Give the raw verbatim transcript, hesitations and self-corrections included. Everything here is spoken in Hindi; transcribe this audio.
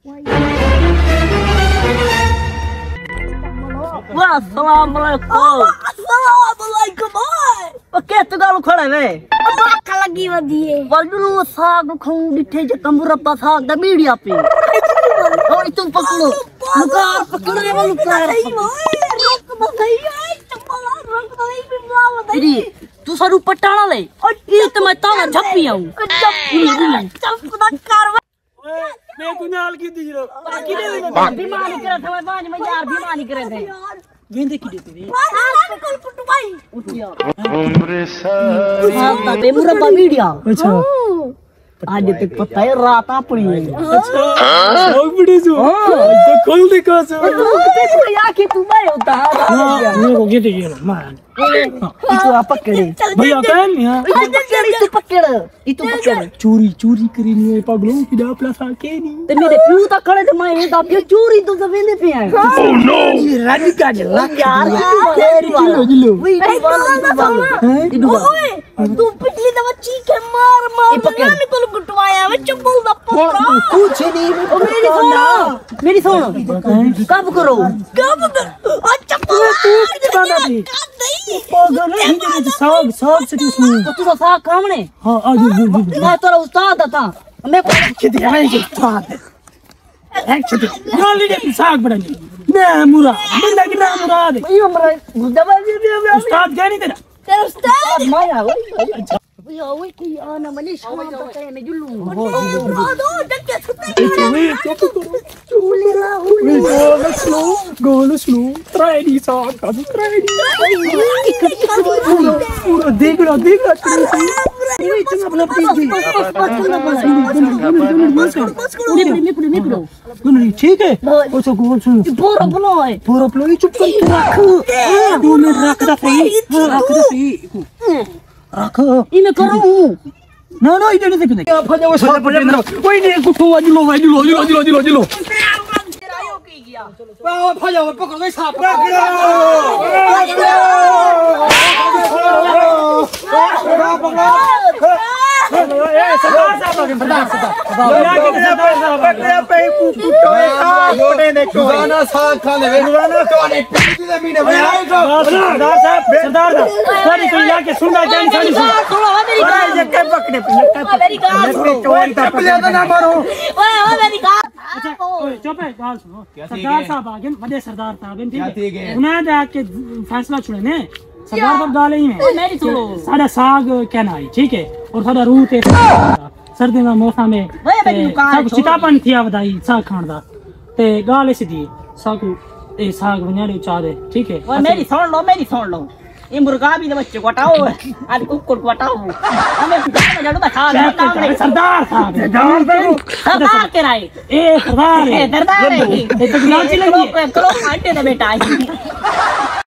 Assalamualaikum. Assalamualaikum boy. Oke tu galu khade ve. Apa lagi wadiye? Waduh saag khau dithe je kamurappa saag da media pe. Oh itu paklo. Lukar paklo ya lukar. Jadi tu saru patana le. Ini tu मैं ताला झप्पी आऊं. मैं कुनाल की दी रो किने बीमारी करे थे मैं बाज में यार बीमारी करे थे गेंदे की देते रे कल पुट्टू भाई उठिया हां ते मुरब्बा मीडिया अच्छा आज तक पता है रात अपनी है अच्छा लोग बड़े जो तो खोल दे का से तू या के तू मैं होता हां मैं को गेंदे के मार itu apa kali भैया kan ya itu pakir itu pakir चोरी चोरी करी नहीं है पागलों की डा प्लस आके नहीं ते मेरे प्यू तक खड़े थे मैं ये तो चोरी तो सब वेंदे पे है ओह नो ये रानी का लक यार जिलो जिलो itu ओए तू पिछली दफा चीखे मार मार मैंने तो गुटवाया मैं चप्पल दा पकड़ा कुछ नहीं मेरी सुनो मेरी सुनो कब करो कब कर चप्पल तू बना दी पागल है ये साग साग से तू तो तू साग कामने हां आ जो जो मैं तेरा उस्ताद था मैं के दे है जो उस्ताद एक्चुअली गाली दे साग बनानी मैं मुरा मैं लग रहा मुराद ये मेरा दबा दे उस्ताद क्या नहीं तेरा तेरा उस्ताद माया भैया वही कोई आना मने शाम तक मैं जुल्लू दो डक्के सुते Goal slow, goal slow. Try this out, come try this. Pura देखना देखना ये इतना बड़ा पीछे नहीं ठीक है वो तो गोल सुन पूरा बुला है पूरा प्लो चुप कर रख दो मिनट रख दे सही रख दे सही रख इन्हें करूं ना ना इधर नहीं देखने क्या फजा वो सब पड़े कोई नहीं कुठो वाजिलो वाजिलो वाजिलो वाजिलो वाजिलो वाह फजा वो पकड़ गई सांप रख ए सरदार साहब सरदार साहब या कि सरदार साहब पकड़े पे कुटो ए मोटे ने गाना साग खा ले गाना तो ने पीछे दे मीने सरदार साहब सरदार साहब सारी तो या के सुनना जान सारी सुन थोड़ा मेरी गाल ये के पकड़े पे मेरी गाल चोर चप्पल ना मारो ओए ओए मेरी गाल अच्छा ओए चुप है गाल सुनो सरदार साहब आगे बड़े सरदार साहब ठीक है उन्हें जाके फैसला छुड़े ने सरदार साहब गाले ही में मेरी सुनो सारा साग क्या ना आई ठीक है और सारा रूह ते सर्दी का मौसम है सब चितापन थी आवदाई साग खान दा ते गाले सीधी साग ए साग बनाने चाह दे ठीक है ओए मेरी सुन लो मेरी सुन लो ये मुर्गा भी बच्चे को हटाओ आज कुकुर को हटाओ हमें गाना जड़ू बैठा सरदार साहब सरदार सरदार के राय ए सरदार सरदार है ये तो नाची लगी करो काटे दे बेटा